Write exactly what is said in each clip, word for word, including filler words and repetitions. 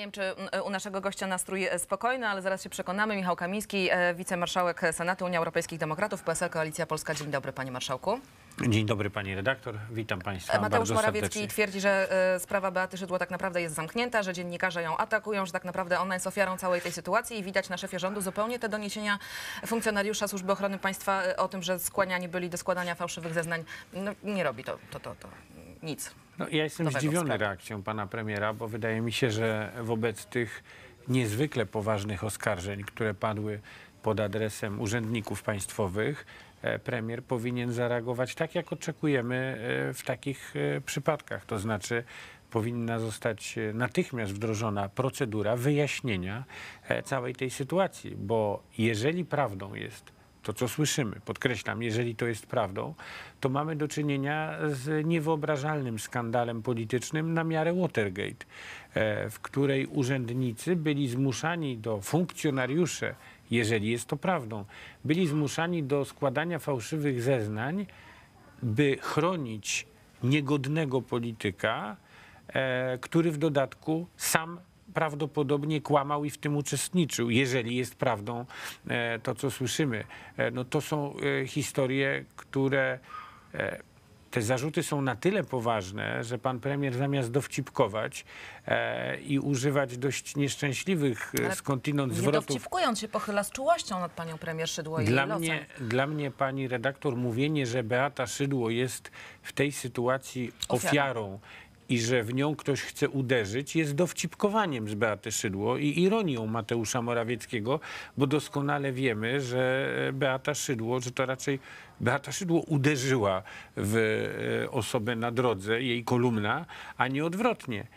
wiem, czy u naszego gościa nastrój spokojny, ale zaraz się przekonamy. Michał Kamiński, wicemarszałek Senatu Unii Europejskich Demokratów, P S L, Koalicja Polska. Dzień dobry, panie marszałku. Dzień dobry, pani redaktor. Witam państwa Mateusz bardzo Morawiecki serdecznie. twierdzi, że y, sprawa Beaty Szydło tak naprawdę jest zamknięta, że dziennikarze ją atakują, że tak naprawdę ona jest ofiarą całej tej sytuacji i widać na szefie rządu zupełnie te doniesienia funkcjonariusza Służby Ochrony Państwa y, o tym, że skłaniani byli do składania fałszywych zeznań. No, nie robi to, to, to, to nic. No, ja jestem zdziwiony reakcją pana premiera, bo wydaje mi się, że wobec tych niezwykle poważnych oskarżeń, które padły pod adresem urzędników państwowych, premier powinien zareagować tak, jak oczekujemy w takich przypadkach. To znaczy powinna zostać natychmiast wdrożona procedura wyjaśnienia całej tej sytuacji, bo jeżeli prawdą jest to, co słyszymy, podkreślam, jeżeli to jest prawdą, to mamy do czynienia z niewyobrażalnym skandalem politycznym na miarę Watergate, w której urzędnicy byli zmuszani do funkcjonariusze, jeżeli jest to prawdą, byli zmuszani do składania fałszywych zeznań, by chronić niegodnego polityka, e, który w dodatku sam prawdopodobnie kłamał i w tym uczestniczył, jeżeli jest prawdą e, to, co słyszymy. E, no to są e, historie, które... E, Te zarzuty są na tyle poważne, że pan premier zamiast dowcipkować e, i używać dość nieszczęśliwych Ale skądinąd nie zwrotów... dowcipkując się pochyla z czułością nad panią premier Szydło i Dla jej losem. mnie, dla mnie, pani redaktor, mówienie, że Beata Szydło jest w tej sytuacji Ofiarą. ofiarą i że w nią ktoś chce uderzyć, jest dowcipkowaniem z Beaty Szydło i ironią Mateusza Morawieckiego, bo doskonale wiemy, że Beata Szydło, że to raczej Beata Szydło uderzyła w osobę na drodze, jej kolumna, a nie odwrotnie.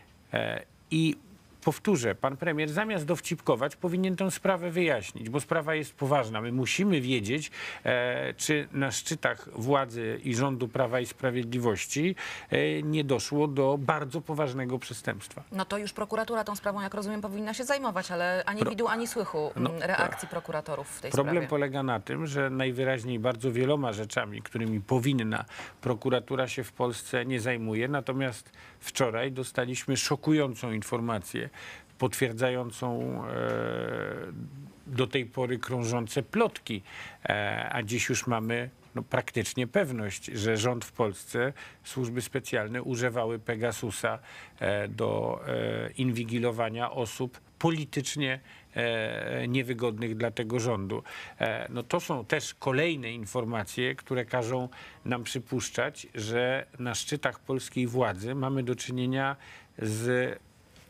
I powtórzę, pan premier zamiast dowcipkować powinien tę sprawę wyjaśnić, bo sprawa jest poważna. My musimy wiedzieć, e, czy na szczytach władzy i rządu Prawa i Sprawiedliwości e, nie doszło do bardzo poważnego przestępstwa. No to już prokuratura tą sprawą, jak rozumiem, powinna się zajmować, ale ani Pro... widu, ani słychu no, reakcji prokuratorów w tej Problem sprawie. polega na tym, że najwyraźniej bardzo wieloma rzeczami, którymi powinna prokuratura się w Polsce nie zajmuje, natomiast wczoraj dostaliśmy szokującą informację, potwierdzającą e, do tej pory krążące plotki, e, a dziś już mamy no, praktycznie pewność, że rząd w Polsce, służby specjalne używały Pegasusa e, do e, inwigilowania osób politycznie e, niewygodnych dla tego rządu. E, no to są też kolejne informacje, które każą nam przypuszczać, że na szczytach polskiej władzy mamy do czynienia z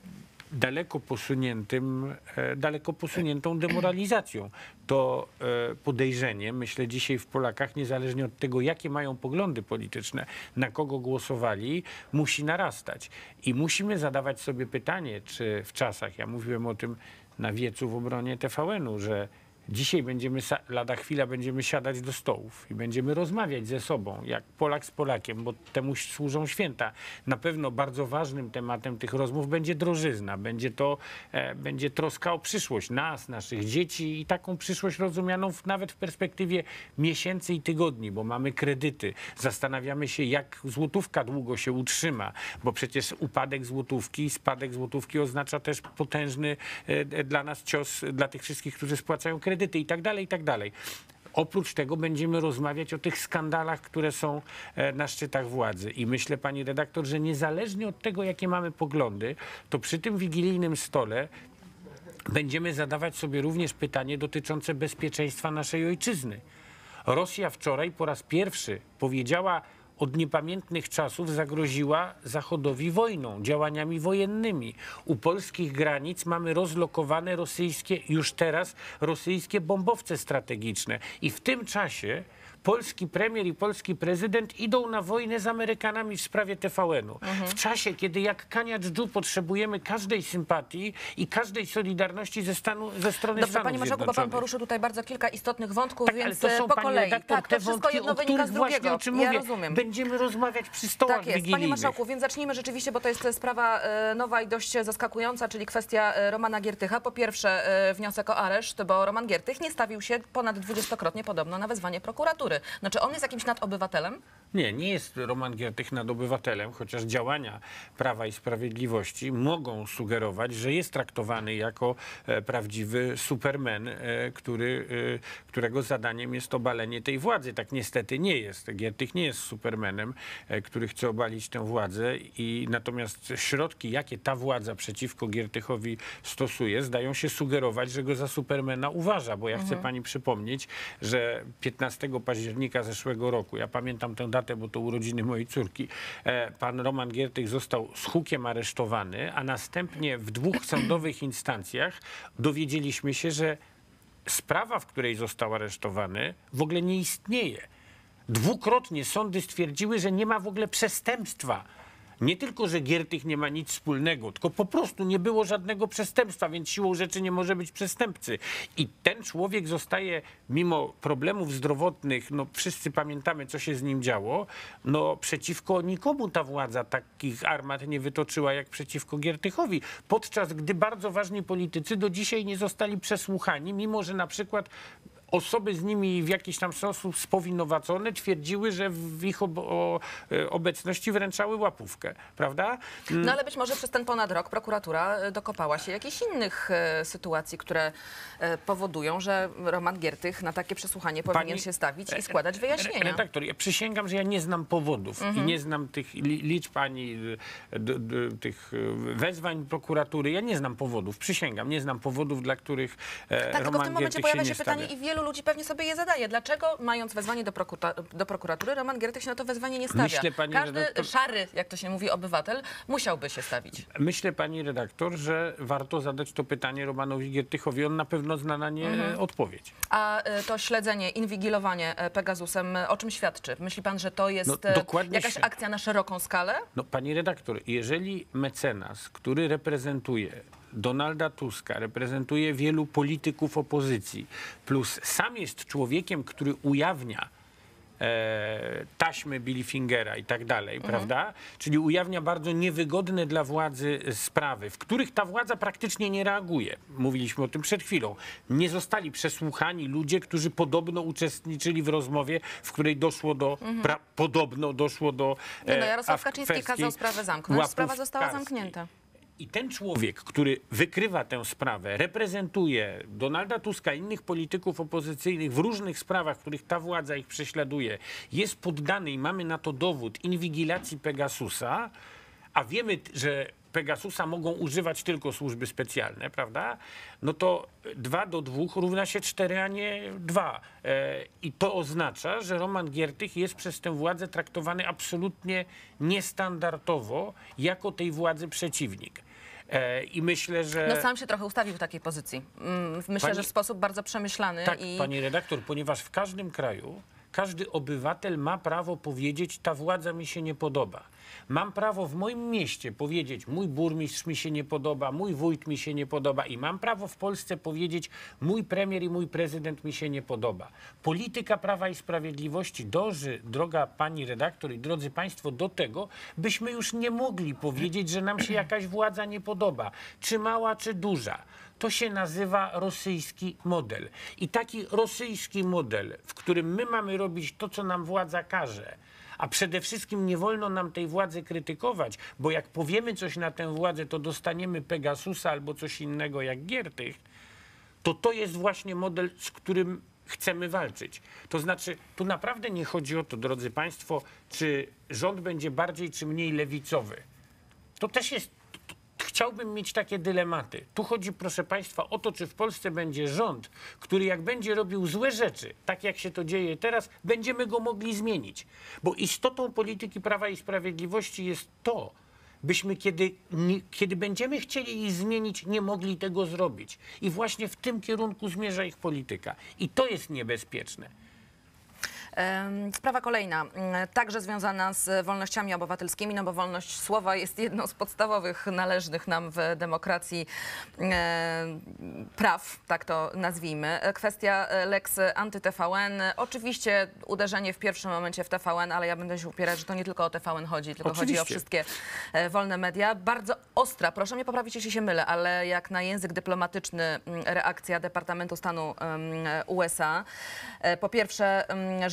daleko posuniętym, daleko posuniętą demoralizacją. To podejrzenie, myślę, dzisiaj w Polakach, niezależnie od tego, jakie mają poglądy polityczne, na kogo głosowali, musi narastać. I musimy zadawać sobie pytanie, czy w czasach, ja mówiłem o tym na wiecu w obronie T V N-u, że dzisiaj będziemy, lada chwila będziemy siadać do stołów i będziemy rozmawiać ze sobą, jak Polak z Polakiem, bo temu służą święta. Na pewno bardzo ważnym tematem tych rozmów będzie drożyzna, będzie to, e, będzie troska o przyszłość nas, naszych dzieci i taką przyszłość rozumianą w, nawet w perspektywie miesięcy i tygodni, bo mamy kredyty. Zastanawiamy się, jak złotówka długo się utrzyma, bo przecież upadek złotówki, spadek złotówki oznacza też potężny e, dla nas cios, dla tych wszystkich, którzy spłacają kredyty. i tak dalej, i tak dalej. Oprócz tego będziemy rozmawiać o tych skandalach, które są na szczytach władzy. I myślę, pani redaktor, że niezależnie od tego, jakie mamy poglądy, to przy tym wigilijnym stole będziemy zadawać sobie również pytanie dotyczące bezpieczeństwa naszej ojczyzny. Rosja wczoraj po raz pierwszy powiedziała, od niepamiętnych czasów zagroziła Zachodowi wojną, działaniami wojennymi. U polskich granic mamy rozlokowane rosyjskie, już teraz rosyjskie bombowce strategiczne. I w tym czasie polski premier i polski prezydent idą na wojnę z Amerykanami w sprawie T V N-u. Mhm. W czasie, kiedy jak kania dżdżu potrzebujemy każdej sympatii i każdej solidarności ze, stanu, ze strony Dobrze, Stanów panie marszałku, bo pan poruszył tutaj bardzo kilka istotnych wątków, tak, więc ale to są, po pani kolei. redaktor, Tak, te to wszystko wątki, jedno o wynika z właśnie, drugiego. o czym ja mówię, rozumiem. będziemy rozmawiać przy stołach Tak jest. wigilijnych. Panie marszałku, więc zacznijmy rzeczywiście, bo to jest sprawa e, nowa i dość zaskakująca, czyli kwestia e, Romana Giertycha. Po pierwsze e, wniosek o areszt, bo Roman Giertych nie stawił się ponad dwudziestokrotnie podobno na wezwanie prokuratury. Znaczy on jest jakimś nadobywatelem? Nie, nie jest Roman Giertych nadobywatelem, chociaż działania Prawa i Sprawiedliwości mogą sugerować, że jest traktowany jako e, prawdziwy superman, e, który, e, którego zadaniem jest obalenie tej władzy. Tak niestety nie jest. Giertych nie jest supermanem, e, który chce obalić tę władzę, i natomiast środki, jakie ta władza przeciwko Giertychowi stosuje, zdają się sugerować, że go za supermana uważa, bo ja chcę Mhm. pani przypomnieć, że piętnastego października zeszłego roku, ja pamiętam tę datę, bo to urodziny mojej córki, e, pan Roman Giertych został z hukiem aresztowany, a następnie w dwóch sądowych instancjach dowiedzieliśmy się, że sprawa, w której został aresztowany, w ogóle nie istnieje. Dwukrotnie sądy stwierdziły, że nie ma w ogóle przestępstwa. Nie tylko, że Giertych nie ma nic wspólnego, tylko po prostu nie było żadnego przestępstwa, więc siłą rzeczy nie może być przestępcy. I ten człowiek zostaje, mimo problemów zdrowotnych, no wszyscy pamiętamy, co się z nim działo, no przeciwko nikomu ta władza takich armat nie wytoczyła, jak przeciwko Giertychowi. Podczas gdy bardzo ważni politycy do dzisiaj nie zostali przesłuchani, mimo że na przykład osoby z nimi w jakiś tam sposób spowinowacone twierdziły, że w ich ob o, obecności wręczały łapówkę, prawda? No ale być może przez ten ponad rok prokuratura e, dokopała się jakichś innych e, sytuacji, które e, powodują, że Roman Giertych na takie przesłuchanie powinien Pani- się stawić i składać wyjaśnienia. Redaktor, ja przysięgam, że ja nie znam powodów i nie znam tych li liczb ani y, d, d, tych y, wezwań prokuratury. Ja nie znam powodów, przysięgam, nie znam powodów, dla których e, Tak, tylko w Roman tym momencie Giertych pojawia się się nie pytanie stawia. i wielu ludzi pewnie sobie je zadaje. Dlaczego, mając wezwanie do, do prokuratury, Roman Giertych się na to wezwanie nie stawia? Myślę, pani Każdy redaktor- szary, jak to się mówi, obywatel musiałby się stawić. Myślę, pani redaktor, że warto zadać to pytanie Romanowi Giertychowi. On na pewno zna na nie Mhm. odpowiedź. A e, to śledzenie, inwigilowanie e, Pegasusem, e, o czym świadczy? Myśli pan, że to jest No, e, dokładnie jakaś się- akcja na szeroką skalę? No, pani redaktor, jeżeli mecenas, który reprezentuje Donalda Tuska, reprezentuje wielu polityków opozycji, plus sam jest człowiekiem, który ujawnia e, taśmy Billy Fingera i tak dalej, prawda? Czyli ujawnia bardzo niewygodne dla władzy sprawy, w których ta władza praktycznie nie reaguje. Mówiliśmy o tym przed chwilą. Nie zostali przesłuchani ludzie, którzy podobno uczestniczyli w rozmowie, w której doszło do, pra, podobno doszło do Nie, no, e, Jarosław af- Kaczyński kwestii kazał sprawę zamknąć, sprawa została łapówkarskiej. zamknięta. I ten człowiek, który wykrywa tę sprawę, reprezentuje Donalda Tuska i innych polityków opozycyjnych w różnych sprawach, w których ta władza ich prześladuje, jest poddany, i mamy na to dowód, inwigilacji Pegasusa, a wiemy, że Pegasusa mogą używać tylko służby specjalne, prawda? No to dwa do dwóch równa się cztery, a nie dwa. E, I to oznacza, że Roman Giertych jest przez tę władzę traktowany absolutnie niestandardowo jako tej władzy przeciwnik. E, I myślę, że... No sam się trochę ustawił w takiej pozycji. Mm, Myślę, Pani- że w sposób bardzo przemyślany. Tak, i pani redaktor, ponieważ w każdym kraju każdy obywatel ma prawo powiedzieć, ta władza mi się nie podoba. Mam prawo w moim mieście powiedzieć, mój burmistrz mi się nie podoba, mój wójt mi się nie podoba, i mam prawo w Polsce powiedzieć, mój premier i mój prezydent mi się nie podoba. Polityka Prawa i Sprawiedliwości dąży, droga pani redaktor i drodzy państwo, do tego, byśmy już nie mogli powiedzieć, że nam się jakaś władza nie podoba, czy mała, czy duża. To się nazywa rosyjski model. I taki rosyjski model, w którym my mamy robić to, co nam władza każe, a przede wszystkim nie wolno nam tej władzy krytykować, bo jak powiemy coś na tę władzę, to dostaniemy Pegasusa albo coś innego jak Giertych, to to jest właśnie model, z którym chcemy walczyć. To znaczy, tu naprawdę nie chodzi o to, drodzy państwo, czy rząd będzie bardziej czy mniej lewicowy. To też jest... Chciałbym mieć takie dylematy. Tu chodzi, proszę państwa, o to, czy w Polsce będzie rząd, który jak będzie robił złe rzeczy, tak jak się to dzieje teraz, będziemy go mogli zmienić. Bo istotą polityki Prawa i Sprawiedliwości jest to, byśmy kiedy, nie, kiedy będziemy chcieli ich zmienić, nie mogli tego zrobić. I właśnie w tym kierunku zmierza ich polityka. I to jest niebezpieczne. Em, Sprawa kolejna, mm, także związana z wolnościami obywatelskimi, no bo wolność słowa jest jedną z podstawowych należnych nam w demokracji e, praw, tak to nazwijmy. Kwestia e, Lex anty-T V N. Oczywiście uderzenie w pierwszym momencie w T V N, ale ja będę się upierać, że to nie tylko o T V N chodzi, tylko chodzi o Oczywiście. wszystkie e, wolne media. Bardzo ostra, proszę mnie poprawić, jeśli się mylę, ale jak na język dyplomatyczny mm, reakcja Departamentu Stanu em, U S A. E, Po pierwsze, em, że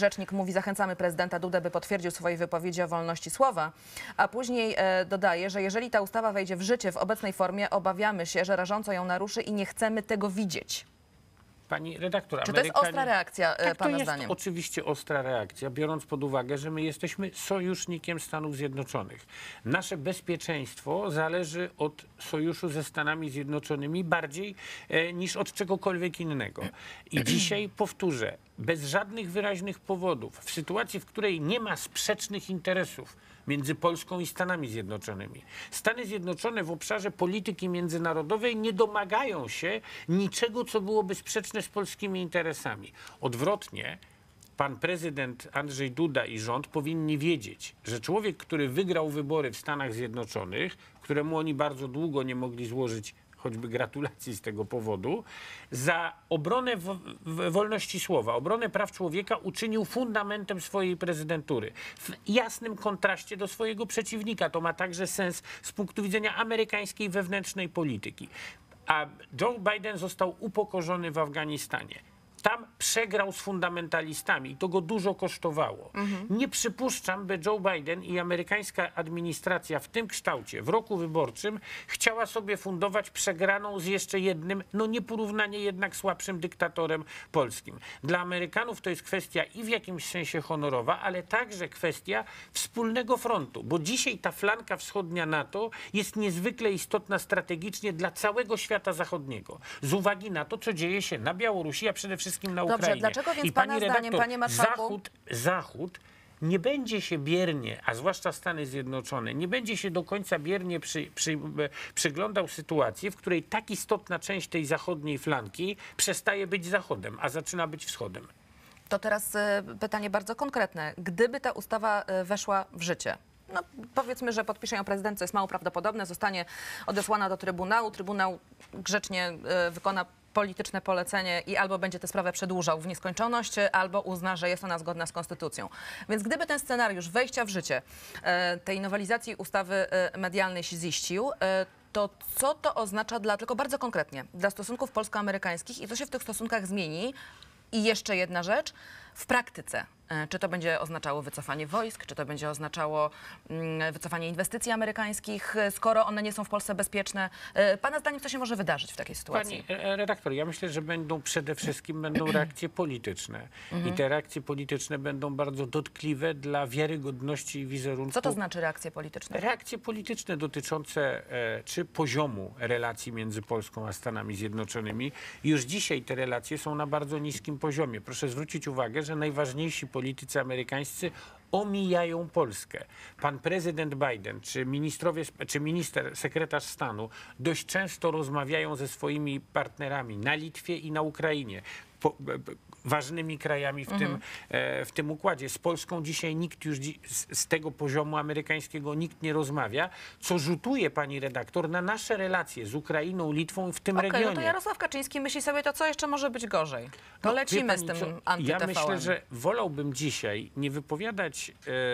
rzecznik mówi, zachęcamy prezydenta Dudę, by potwierdził w swojej wypowiedzi o wolności słowa, a później e, dodaje, że jeżeli ta ustawa wejdzie w życie w obecnej formie, obawiamy się, że rażąco ją naruszy i nie chcemy tego widzieć. Pani redaktor, Czy to jest Amerykanie- ostra reakcja, e, Tak, pana to jest zdaniem? oczywiście ostra reakcja, biorąc pod uwagę, że my jesteśmy sojusznikiem Stanów Zjednoczonych. Nasze bezpieczeństwo zależy od sojuszu ze Stanami Zjednoczonymi bardziej e, niż od czegokolwiek innego. I dzisiaj powtórzę, bez żadnych wyraźnych powodów, w sytuacji, w której nie ma sprzecznych interesów między Polską i Stanami Zjednoczonymi. Stany Zjednoczone w obszarze polityki międzynarodowej nie domagają się niczego, co byłoby sprzeczne z polskimi interesami. Odwrotnie, pan prezydent Andrzej Duda i rząd powinni wiedzieć, że człowiek, który wygrał wybory w Stanach Zjednoczonych, któremu oni bardzo długo nie mogli złożyć choćby gratulacji z tego powodu, za obronę w, w wolności słowa, obronę praw człowieka uczynił fundamentem swojej prezydentury. W jasnym kontraście do swojego przeciwnika. To ma także sens z punktu widzenia amerykańskiej wewnętrznej polityki. A Joe Biden został upokorzony w Afganistanie. Tam przegrał z fundamentalistami i to go dużo kosztowało. Mhm. Nie przypuszczam, by Joe Biden i amerykańska administracja w tym kształcie, w roku wyborczym, chciała sobie fundować przegraną z jeszcze jednym, no nieporównanie jednak słabszym dyktatorem polskim. Dla Amerykanów to jest kwestia i w jakimś sensie honorowa, ale także kwestia wspólnego frontu, bo dzisiaj ta flanka wschodnia NATO jest niezwykle istotna strategicznie dla całego świata zachodniego. Z uwagi na to, co dzieje się na Białorusi, a przede wszystkim na Dobrze, Ukrainie. dlaczego więc I pana pani zdaniem, redaktor, panie marszałku- Zachód, Zachód nie będzie się biernie, a zwłaszcza Stany Zjednoczone, nie będzie się do końca biernie przy, przy, przyglądał sytuacji, w której tak istotna część tej zachodniej flanki przestaje być Zachodem, a zaczyna być Wschodem. To teraz e, pytanie bardzo konkretne. Gdyby ta ustawa e, weszła w życie, no powiedzmy, że podpisze ją prezydent, co jest mało prawdopodobne, zostanie odesłana do Trybunału, Trybunał grzecznie e, wykona polityczne polecenie i albo będzie tę sprawę przedłużał w nieskończoność, albo uzna, że jest ona zgodna z konstytucją. Więc gdyby ten scenariusz wejścia w życie e, tej nowelizacji ustawy e, medialnej się ziścił, e, to co to oznacza dla, tylko bardzo konkretnie, dla stosunków polsko-amerykańskich i co się w tych stosunkach zmieni? I jeszcze jedna rzecz, w praktyce. E, Czy to będzie oznaczało wycofanie wojsk, czy to będzie oznaczało mm, wycofanie inwestycji amerykańskich, e, skoro one nie są w Polsce bezpieczne? E, Pana zdaniem, co się może wydarzyć w takiej sytuacji? Pani e, redaktor, ja myślę, że będą przede wszystkim będą reakcje polityczne. I te reakcje polityczne będą bardzo dotkliwe dla wiarygodności i wizerunku. Co to znaczy reakcje polityczne? Reakcje polityczne dotyczące e, czy poziomu relacji między Polską a Stanami Zjednoczonymi. Już dzisiaj te relacje są na bardzo niskim poziomie. Proszę zwrócić uwagę, że najważniejsi politycy amerykańscy omijają Polskę. Pan prezydent Biden czy ministrowie, czy minister, sekretarz stanu dość często rozmawiają ze swoimi partnerami na Litwie i na Ukrainie. Po, ważnymi krajami w, Mhm. tym, e, w tym układzie. Z Polską dzisiaj nikt już dzi z, z tego poziomu amerykańskiego nikt nie rozmawia, co rzutuje, pani redaktor, na nasze relacje z Ukrainą, Litwą w tym Okej, regionie. no to Jarosław Kaczyński myśli sobie, to co jeszcze może być gorzej? To No, lecimy wie z pani tym co? anty-T V Ja N. myślę, że wolałbym dzisiaj nie wypowiadać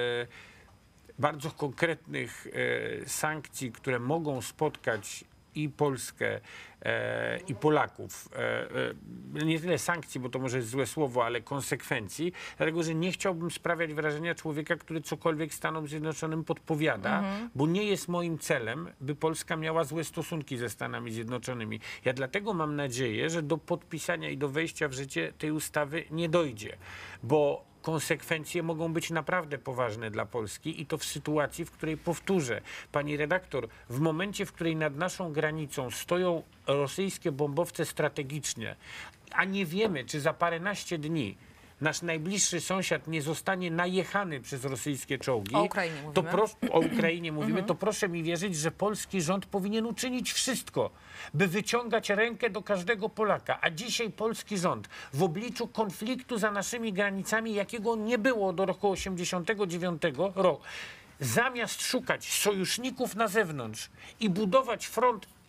e, bardzo konkretnych e, sankcji, które mogą spotkać i Polskę, e, i Polaków. E, e, nie tyle sankcji, bo to może jest złe słowo, ale konsekwencji, dlatego że nie chciałbym sprawiać wrażenia człowieka, który cokolwiek Stanom Zjednoczonym podpowiada, mhm. bo nie jest moim celem, by Polska miała złe stosunki ze Stanami Zjednoczonymi. Ja dlatego mam nadzieję, że do podpisania i do wejścia w życie tej ustawy nie dojdzie, bo konsekwencje mogą być naprawdę poważne dla Polski i to w sytuacji, w której, powtórzę, pani redaktor, w momencie, w której nad naszą granicą stoją rosyjskie bombowce strategiczne, a nie wiemy, czy za paręnaście dni nasz najbliższy sąsiad nie zostanie najechany przez rosyjskie czołgi, O Ukrainie to mówimy. pros- o Ukrainie mówimy, to proszę mi wierzyć, że polski rząd powinien uczynić wszystko, by wyciągać rękę do każdego Polaka. A dzisiaj polski rząd w obliczu konfliktu za naszymi granicami, jakiego nie było do roku osiemdziesiątego dziewiątego roku, zamiast szukać sojuszników na zewnątrz i budować front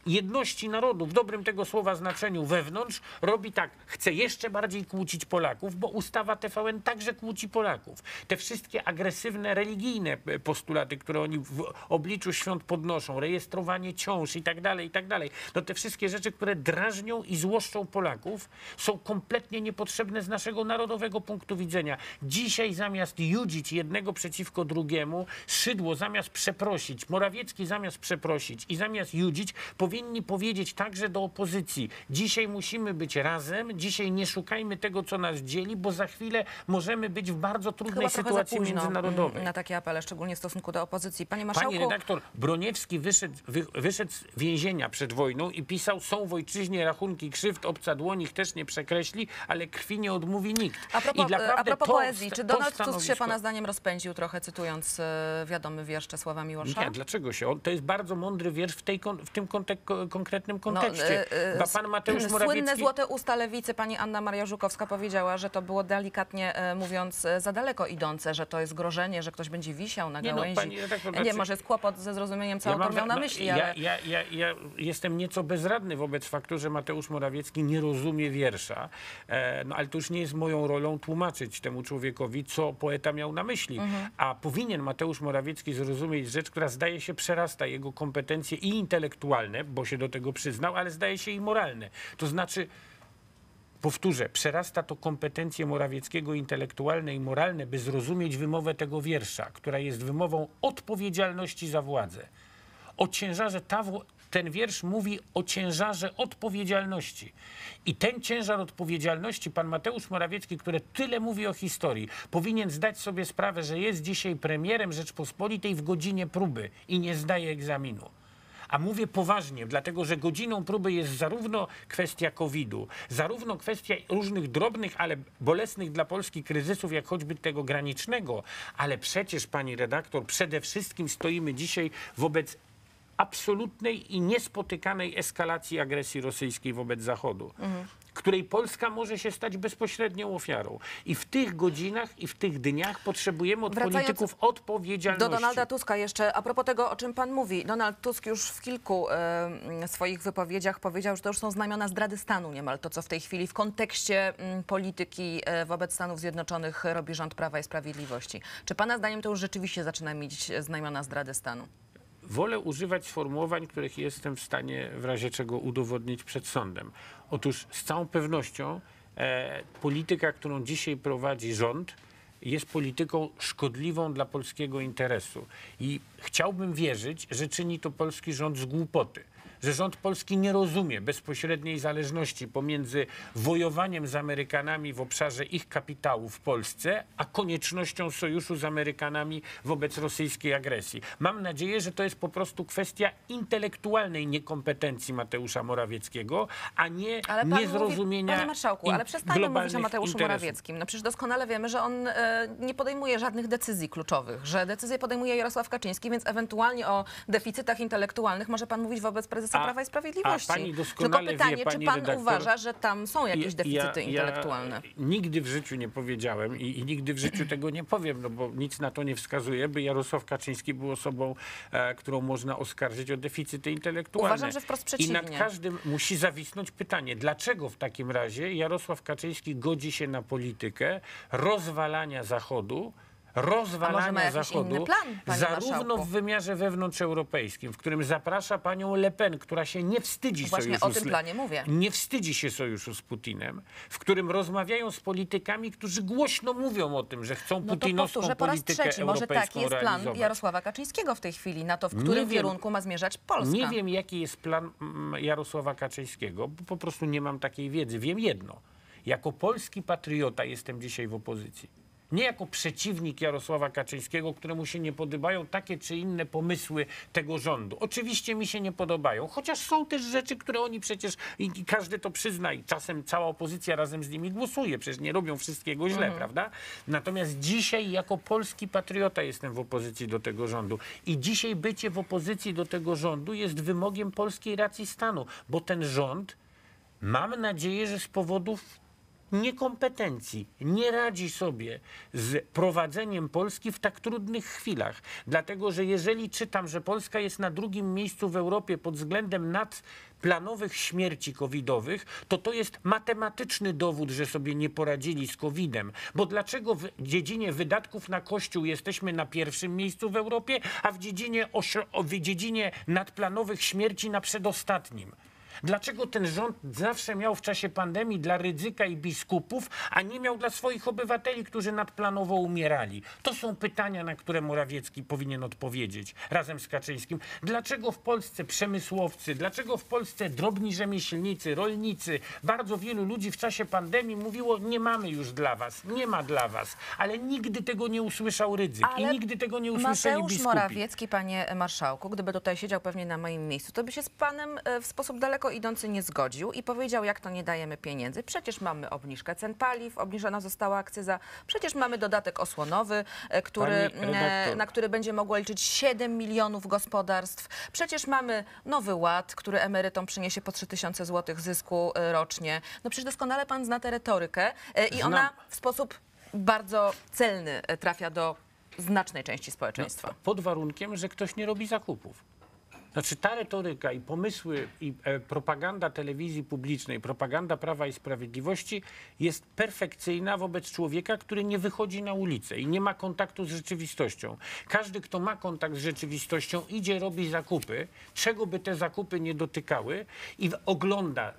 jedności narodu, w dobrym tego słowa znaczeniu wewnątrz, robi tak, chce jeszcze bardziej kłócić Polaków, bo ustawa T V N także kłóci Polaków. Te wszystkie agresywne, religijne postulaty, które oni w obliczu świąt podnoszą, rejestrowanie ciąż i tak dalej, i tak dalej, no te wszystkie rzeczy, które drażnią i złoszczą Polaków, są kompletnie niepotrzebne z naszego narodowego punktu widzenia. Dzisiaj zamiast judzić jednego przeciwko drugiemu, Szydło zamiast przeprosić, Morawiecki zamiast przeprosić i zamiast judzić, powinni powiedzieć także do opozycji: dzisiaj musimy być razem, dzisiaj nie szukajmy tego, co nas dzieli, bo za chwilę możemy być w bardzo trudnej Chyba trochę za sytuacji późno międzynarodowej. na takie apele, szczególnie w stosunku do opozycji. Panie marszałku, Pani redaktor, Broniewski wyszedł, wy, wyszedł z więzienia przed wojną i pisał: są w ojczyźnie rachunki krzywd, obca dłoń ich też nie przekreśli, ale krwi nie odmówi nikt. a propos, I naprawdę a propos to, poezji, czy to Donald Tusk się stanowisko- pana zdaniem rozpędził trochę, cytując e, wiadomy wiersz Czesława Miłosza? Nie, dlaczego się? On, to jest bardzo mądry wiersz w, tej, kon- w tym kontek- konkretnym kontekście. e, e, Ba, pan Mateusz Słynne Morawiecki... złote usta lewicy, pani Anna Maria Żukowska powiedziała, że to było delikatnie e, mówiąc e, za daleko idące, że to jest grożenie, że ktoś będzie wisiał na Nie no, gałęzi. pani redaktor, nie, znaczy- może jest kłopot ze zrozumieniem, co autor mam miał za- na no, myśli, ja, ale... ja, ja, ja jestem nieco bezradny wobec faktu, że Mateusz Morawiecki nie rozumie wiersza, e, no ale to już nie jest moją rolą tłumaczyć temu człowiekowi, co poeta miał na myśli. Mhm. A powinien Mateusz Morawiecki zrozumieć rzecz, która zdaje się przerasta jego kompetencje i intelektualne, bo się do tego przyznał, ale zdaje się i moralne. To znaczy, powtórzę, przerasta to kompetencje Morawieckiego intelektualne i moralne, by zrozumieć wymowę tego wiersza, która jest wymową odpowiedzialności za władzę. O ciężarze, ta, wł- ten wiersz mówi o ciężarze odpowiedzialności. I ten ciężar odpowiedzialności pan Mateusz Morawiecki, który tyle mówi o historii, powinien zdać sobie sprawę, że jest dzisiaj premierem Rzeczpospolitej w godzinie próby i nie zdaje egzaminu. A mówię poważnie, dlatego że godziną próby jest zarówno kwestia kowidu, zarówno kwestia różnych drobnych, ale bolesnych dla Polski kryzysów, jak choćby tego granicznego, ale przecież, pani redaktor, przede wszystkim stoimy dzisiaj wobec absolutnej i niespotykanej eskalacji agresji rosyjskiej wobec Zachodu, Mhm. której Polska może się stać bezpośrednią ofiarą. I w tych godzinach i w tych dniach potrzebujemy od Wracając polityków odpowiedzialności. Do Donalda Tuska jeszcze, a propos tego, o czym pan mówi. Donald Tusk już w kilku e, swoich wypowiedziach powiedział, że to już są znamiona zdrady stanu niemal, to co w tej chwili w kontekście m, polityki e, wobec Stanów Zjednoczonych robi rząd Prawa i Sprawiedliwości. Czy pana zdaniem to już rzeczywiście zaczyna mieć znamiona zdrady stanu? Wolę używać sformułowań, których jestem w stanie w razie czego udowodnić przed sądem. Otóż z całą pewnością e, polityka, którą dzisiaj prowadzi rząd, jest polityką szkodliwą dla polskiego interesu. I chciałbym wierzyć, że czyni to polski rząd z głupoty. Że rząd polski nie rozumie bezpośredniej zależności pomiędzy wojowaniem z Amerykanami w obszarze ich kapitału w Polsce, a koniecznością sojuszu z Amerykanami wobec rosyjskiej agresji. Mam nadzieję, że to jest po prostu kwestia intelektualnej niekompetencji Mateusza Morawieckiego, a nie Ale pan niezrozumienia mówi, panie marszałku, in- ale przestańmy mówić o globalnych Mateuszu interesów. Morawieckim. No przecież doskonale wiemy, że on e, nie podejmuje żadnych decyzji kluczowych, że decyzje podejmuje Jarosław Kaczyński, więc ewentualnie o deficytach intelektualnych może pan mówić wobec prezesa A- Prawa i Sprawiedliwości. a pani Tylko doskonale pytanie, wie, czy pani pan redaktor, uważa, że tam są jakieś Ja- deficyty ja, intelektualne? Ja nigdy w życiu nie powiedziałem i, i nigdy w życiu tego nie powiem, no bo nic na to nie wskazuje, by Jarosław Kaczyński był osobą, e, którą można oskarżyć o deficyty intelektualne. Uważam, że wprost I przeciwnie. nad każdym musi zawisnąć pytanie, dlaczego w takim razie Jarosław Kaczyński godzi się na politykę rozwalania Zachodu, A może ma rozwalania jakiś Zachodu, inny plan, panie zarówno marszałku? w wymiarze wewnątrzeuropejskim, w którym zaprasza panią Le Pen, która się nie wstydzi Właśnie sojuszu o tym z Le- planie mówię. nie wstydzi się sojuszu z Putinem, w którym rozmawiają z politykami, którzy głośno mówią o tym, że chcą No to putinowską powtórzę po raz politykę trzeci, może taki europejską jest plan realizować. Jarosława Kaczyńskiego w tej chwili, na to, w którym wiem. kierunku ma zmierzać Polska. Nie wiem, jaki jest plan mm, Jarosława Kaczyńskiego, bo po prostu nie mam takiej wiedzy. Wiem jedno. Jako polski patriota jestem dzisiaj w opozycji. Nie jako przeciwnik Jarosława Kaczyńskiego, któremu się nie podobają takie czy inne pomysły tego rządu. Oczywiście mi się nie podobają, chociaż są też rzeczy, które oni przecież, i i każdy to przyzna, i czasem cała opozycja razem z nimi głosuje. Przecież nie robią wszystkiego źle, prawda? Natomiast dzisiaj jako polski patriota jestem w opozycji do tego rządu. I dzisiaj bycie w opozycji do tego rządu jest wymogiem polskiej racji stanu, bo ten rząd, mam nadzieję, że z powodów niekompetencji nie radzi sobie z prowadzeniem Polski w tak trudnych chwilach. Dlatego, że jeżeli czytam, że Polska jest na drugim miejscu w Europie pod względem nadplanowych śmierci covidowych, to to jest matematyczny dowód, że sobie nie poradzili z kowidem. Bo dlaczego w dziedzinie wydatków na Kościół jesteśmy na pierwszym miejscu w Europie, a w dziedzinie, ośro- w dziedzinie nadplanowych śmierci na przedostatnim? Dlaczego ten rząd zawsze miał w czasie pandemii dla Rydzyka i biskupów, a nie miał dla swoich obywateli, którzy nadplanowo umierali? To są pytania, na które Morawiecki powinien odpowiedzieć razem z Kaczyńskim. Dlaczego w Polsce przemysłowcy, dlaczego w Polsce drobni rzemieślnicy, rolnicy, bardzo wielu ludzi w czasie pandemii mówiło, nie mamy już dla was, nie ma dla was, ale nigdy tego nie usłyszał Rydzyk i Ale nigdy tego nie usłyszeli Mateusz biskupi. Morawiecki, panie marszałku, gdyby tutaj siedział pewnie na moim miejscu, to by się z panem e, w sposób daleko idący nie zgodził i powiedział, jak to nie dajemy pieniędzy. Przecież mamy obniżkę cen paliw, obniżona została akcyza, przecież mamy dodatek osłonowy, e, który, Pani redaktor. e, na który będzie mogło liczyć siedem milionów gospodarstw. Przecież mamy Nowy Ład, który emerytom przyniesie po trzy tysiące złotych zysku e, rocznie. No przecież doskonale pan zna tę retorykę e, i Znam. ona w sposób bardzo celny e, trafia do znacznej części No, społeczeństwa. pod warunkiem, że ktoś nie robi zakupów. Znaczy ta retoryka i pomysły i e, propaganda telewizji publicznej, propaganda Prawa i Sprawiedliwości jest perfekcyjna wobec człowieka, który nie wychodzi na ulicę i nie ma kontaktu z rzeczywistością. Każdy, kto ma kontakt z rzeczywistością, idzie, robi zakupy, czego by te zakupy nie dotykały i w- ogląda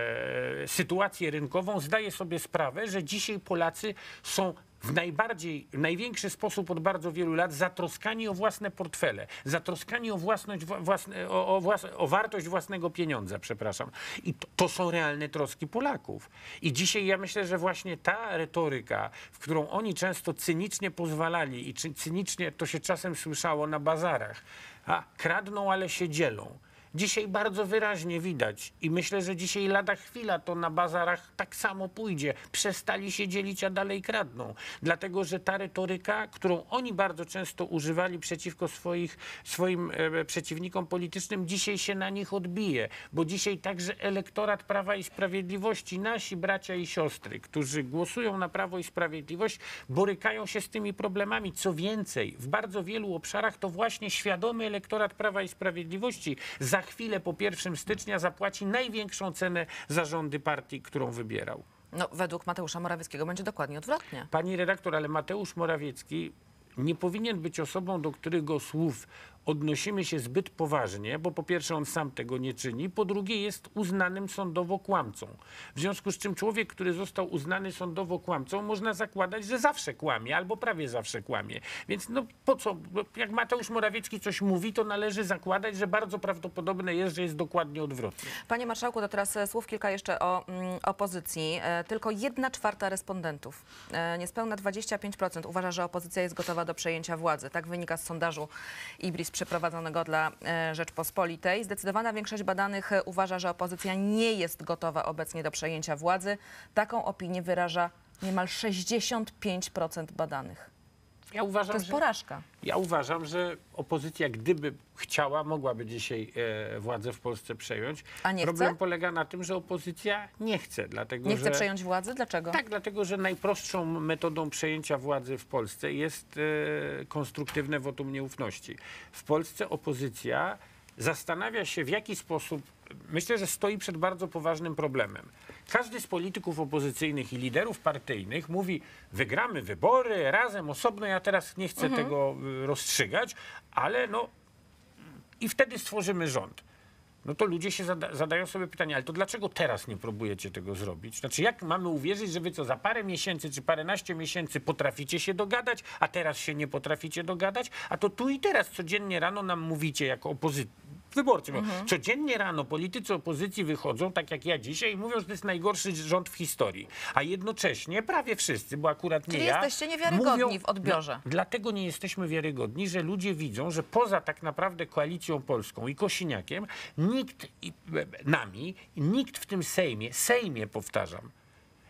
e, sytuację rynkową, zdaje sobie sprawę, że dzisiaj Polacy są w najbardziej, w największy sposób od bardzo wielu lat zatroskani o własne portfele, zatroskani o własność, wła- własne, o, o, włas, o wartość własnego pieniądza, przepraszam. I to, to są realne troski Polaków. I dzisiaj ja myślę, że właśnie ta retoryka, w którą oni często cynicznie pozwalali i czy cynicznie to się czasem słyszało na bazarach, a kradną, ale się dzielą. Dzisiaj bardzo wyraźnie widać i myślę, że dzisiaj lada chwila to na bazarach tak samo pójdzie. Przestali się dzielić, a dalej kradną. Dlatego, że ta retoryka, którą oni bardzo często używali przeciwko swoich, swoim e, przeciwnikom politycznym, dzisiaj się na nich odbije. Bo dzisiaj także elektorat Prawa i Sprawiedliwości, nasi bracia i siostry, którzy głosują na Prawo i Sprawiedliwość, borykają się z tymi problemami. Co więcej, w bardzo wielu obszarach to właśnie świadomy elektorat Prawa i Sprawiedliwości za chwilę po pierwszego stycznia zapłaci największą cenę za rządy partii, którą wybierał. No, według Mateusza Morawieckiego będzie dokładnie odwrotnie. Pani redaktor, ale Mateusz Morawiecki nie powinien być osobą, do którego słów odnosimy się zbyt poważnie, bo po pierwsze on sam tego nie czyni, po drugie jest uznanym sądowo kłamcą. W związku z czym człowiek, który został uznany sądowo kłamcą, można zakładać, że zawsze kłamie albo prawie zawsze kłamie. Więc no po co, jak Mateusz Morawiecki coś mówi, to należy zakładać, że bardzo prawdopodobne jest, że jest dokładnie odwrotnie. Panie marszałku, to teraz e, słów kilka jeszcze o mm, opozycji. E, tylko jedna czwarta respondentów, e, niespełna dwadzieścia pięć procent uważa, że opozycja jest gotowa do przejęcia władzy. Tak wynika z sondażu Ibris przeprowadzonego dla e, Rzeczpospolitej. Zdecydowana większość badanych e, uważa, że opozycja nie jest gotowa obecnie do przejęcia władzy. Taką opinię wyraża niemal sześćdziesiąt pięć procent badanych. Ja uważam, To jest że... porażka. Ja uważam, że opozycja, gdyby chciała, mogłaby dzisiaj e, władzę w Polsce przejąć. A nie Problem chce? polega na tym, że opozycja nie chce. Dlatego, Nie że... chce przejąć władzy? Dlaczego? Tak, dlatego, że najprostszą metodą przejęcia władzy w Polsce jest e, konstruktywne wotum nieufności. W Polsce opozycja zastanawia się, w jaki sposób, myślę, że stoi przed bardzo poważnym problemem. Każdy z polityków opozycyjnych i liderów partyjnych mówi, wygramy wybory razem, osobno, ja teraz nie chcę Mhm. tego y, rozstrzygać, ale no i wtedy stworzymy rząd. No to ludzie się zada zadają sobie pytanie, ale to dlaczego teraz nie próbujecie tego zrobić? Znaczy jak mamy uwierzyć, że wy co za parę miesięcy czy paręnaście miesięcy potraficie się dogadać, a teraz się nie potraficie dogadać? A to tu i teraz codziennie rano nam mówicie jako opozycja. Wyborcy. Mhm. Codziennie rano politycy opozycji wychodzą, tak jak ja dzisiaj, i mówią, że to jest najgorszy rząd w historii. A jednocześnie prawie wszyscy, bo akurat nie Czyli ja, jesteście niewiarygodni mówią, w odbiorze. No, dlatego nie jesteśmy wiarygodni, że ludzie widzą, że poza tak naprawdę Koalicją Polską i Kosiniakiem, nikt, i, nami, nikt w tym Sejmie, Sejmie powtarzam,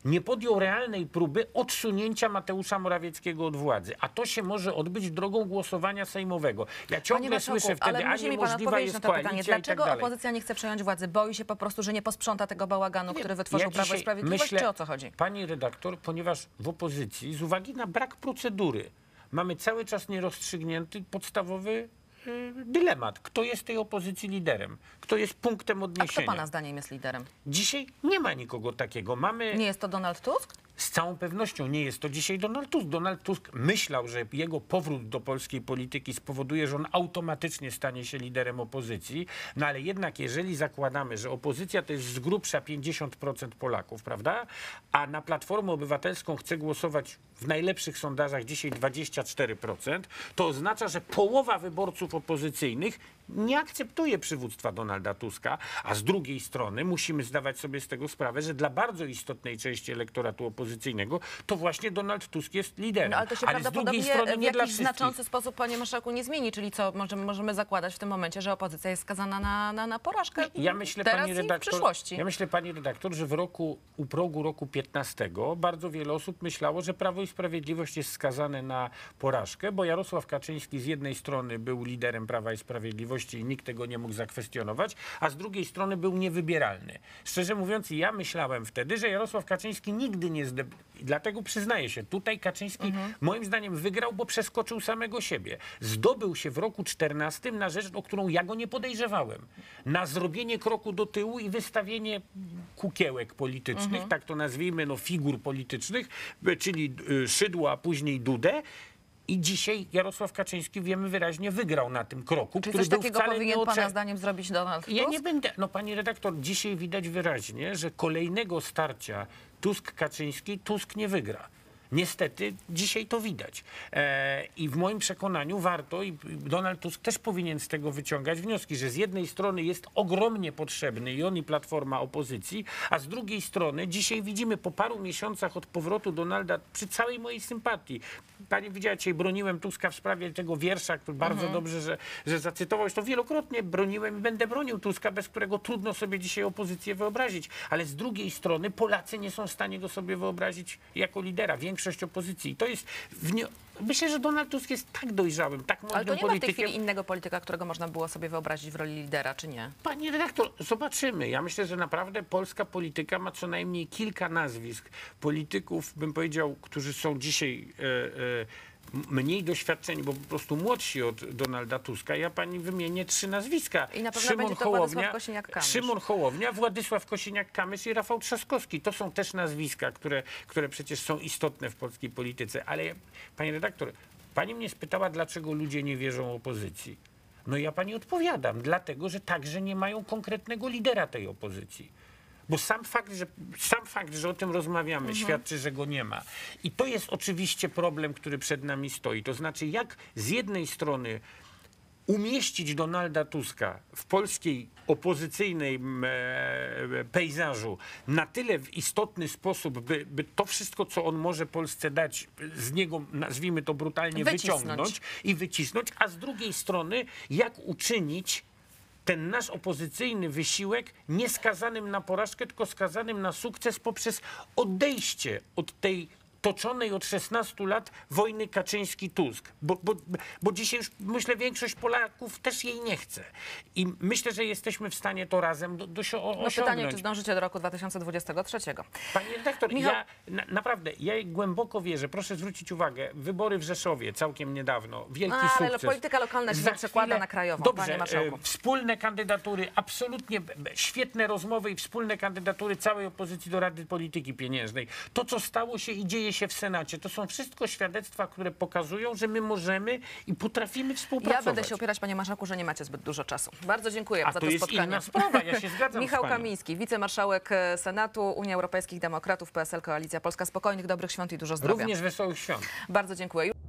nie podjął realnej próby odsunięcia Mateusza Morawieckiego od władzy. A to się może odbyć drogą głosowania sejmowego. Ja ciągle marszałku, słyszę wtedy, ale a musi mi pan niemożliwa odpowiedzieć jest na to pytanie. koalicja i tak Dlaczego dalej. opozycja nie chce przejąć władzy? Boi się po prostu, że nie posprząta tego bałaganu, Nie, który wytworzył ja Prawo i dzisiaj Sprawiedliwość, myślę, czy o co chodzi? Pani redaktor, ponieważ w opozycji z uwagi na brak procedury mamy cały czas nierozstrzygnięty podstawowy y, dylemat. Kto jest tej opozycji liderem? Kto jest punktem A kto odniesienia? pana zdaniem jest liderem? Dzisiaj nie ma nikogo takiego. Mamy... Nie jest to Donald Tusk? Z całą pewnością nie jest to dzisiaj Donald Tusk. Donald Tusk myślał, że jego powrót do polskiej polityki spowoduje, że on automatycznie stanie się liderem opozycji. No ale jednak jeżeli zakładamy, że opozycja to jest z grubsza pięćdziesiąt procent Polaków, prawda? A na Platformę Obywatelską chce głosować w najlepszych sondażach dzisiaj dwadzieścia cztery procent, to oznacza, że połowa wyborców opozycyjnych nie akceptuje przywództwa Donalda Tuska, a z drugiej strony musimy zdawać sobie z tego sprawę, że dla bardzo istotnej części elektoratu opozycyjnego to właśnie Donald Tusk jest liderem. No, ale to się z drugiej prawdopodobnie strony w nie dla jakiś wszystkich. znaczący sposób, panie marszałku, nie zmieni. Czyli co, możemy, możemy zakładać w tym momencie, że opozycja jest skazana na, na, na porażkę Ja myślę, teraz pani i w redaktor, przyszłości. ja myślę, pani redaktor, że w roku, u progu roku piętnastego bardzo wiele osób myślało, że Prawo i Sprawiedliwość jest skazane na porażkę, bo Jarosław Kaczyński z jednej strony był liderem Prawa i Sprawiedliwości i nikt tego nie mógł zakwestionować, a z drugiej strony był niewybieralny. Szczerze mówiąc, ja myślałem wtedy, że Jarosław Kaczyński nigdy nie zde... Dlatego przyznaję się, tutaj Kaczyński Mhm. moim zdaniem wygrał, bo przeskoczył samego siebie. Zdobył się w roku czternastym na rzecz, o którą ja go nie podejrzewałem. Na zrobienie kroku do tyłu i wystawienie kukiełek politycznych, Mhm. tak to nazwijmy, no figur politycznych, czyli y, Szydła, a później Dudę. I dzisiaj Jarosław Kaczyński, wiemy wyraźnie, wygrał na tym kroku, Czy który coś był takiego wcale powinien nie pana ocze... zdaniem zrobić Donald Tusk? Ja nie będę, no pani redaktor, dzisiaj widać wyraźnie, że kolejnego starcia Tusk-Kaczyński Tusk nie wygra. Niestety dzisiaj to widać. E, I w moim przekonaniu warto, i Donald Tusk też powinien z tego wyciągać wnioski, że z jednej strony jest ogromnie potrzebny i on i Platforma opozycji, a z drugiej strony dzisiaj widzimy po paru miesiącach od powrotu Donalda, przy całej mojej sympatii. Pani widziała, dzisiaj broniłem Tuska w sprawie tego wiersza, który bardzo Mhm. dobrze, że, że zacytował. To wielokrotnie broniłem i będę bronił Tuska, bez którego trudno sobie dzisiaj opozycję wyobrazić. Ale z drugiej strony Polacy nie są w stanie go sobie wyobrazić jako lidera. Większość opozycji. I to jest wnio... Myślę, że Donald Tusk jest tak dojrzałym, tak mądrym Ale to nie ma w tej politykiem. chwili innego polityka, którego można było sobie wyobrazić w roli lidera, czy nie? Pani redaktor, zobaczymy. Ja myślę, że naprawdę polska polityka ma co najmniej kilka nazwisk polityków, bym powiedział, którzy są dzisiaj e, e, mniej doświadczeni, bo po prostu młodsi od Donalda Tuska. Ja pani wymienię trzy nazwiska. I na pewno będzie to Władysław Kosiniak-Kamysz. Szymon Hołownia, Władysław Kosiniak-Kamysz i Rafał Trzaskowski. To są też nazwiska, które, które przecież są istotne w polskiej polityce. Ale pani redaktor, pani mnie spytała, dlaczego ludzie nie wierzą opozycji. No ja pani odpowiadam, dlatego, że także nie mają konkretnego lidera tej opozycji. Bo sam fakt, że, sam fakt, że o tym rozmawiamy, Mhm. świadczy, że go nie ma. I to jest oczywiście problem, który przed nami stoi. To znaczy, jak z jednej strony umieścić Donalda Tuska w polskiej opozycyjnej e, pejzażu na tyle w istotny sposób, by, by to wszystko, co on może Polsce dać, z niego, nazwijmy to brutalnie, Wycisnąć. wyciągnąć i wycisnąć, a z drugiej strony, jak uczynić ten nasz opozycyjny wysiłek nie skazanym na porażkę, tylko skazanym na sukces poprzez odejście od tej toczonej od szesnastu lat wojny Kaczyński-Tusk. Bo, bo, bo dzisiaj już, myślę, większość Polaków też jej nie chce. I myślę, że jesteśmy w stanie to razem do, do, do No osiągnąć. pytanie, czy zdążycie do roku dwa tysiące dwudziestego trzeciego? Panie redaktor, Michał- ja na, naprawdę, ja głęboko wierzę, proszę zwrócić uwagę, wybory w Rzeszowie całkiem niedawno, wielki No, ale sukces. polityka lokalna się Za nie przekłada chwilę- na krajową, Dobrze, panie marszałku. e, wspólne kandydatury, absolutnie b- b- świetne rozmowy i wspólne kandydatury całej opozycji do Rady Polityki Pieniężnej. To, co stało się i dzieje się w Senacie, to są wszystko świadectwa, które pokazują, że my możemy i potrafimy współpracować. Ja będę się opierać, panie marszałku, że nie macie zbyt dużo czasu. Bardzo dziękuję A za to to jest spotkanie. inna sprawa, ja się zgadzam Michał z panią. Kamiński, wicemarszałek Senatu, Unia Europejskich Demokratów, P S L, Koalicja Polska. Spokojnych, dobrych świąt i dużo zdrowia. Również wesołych świąt. Bardzo dziękuję.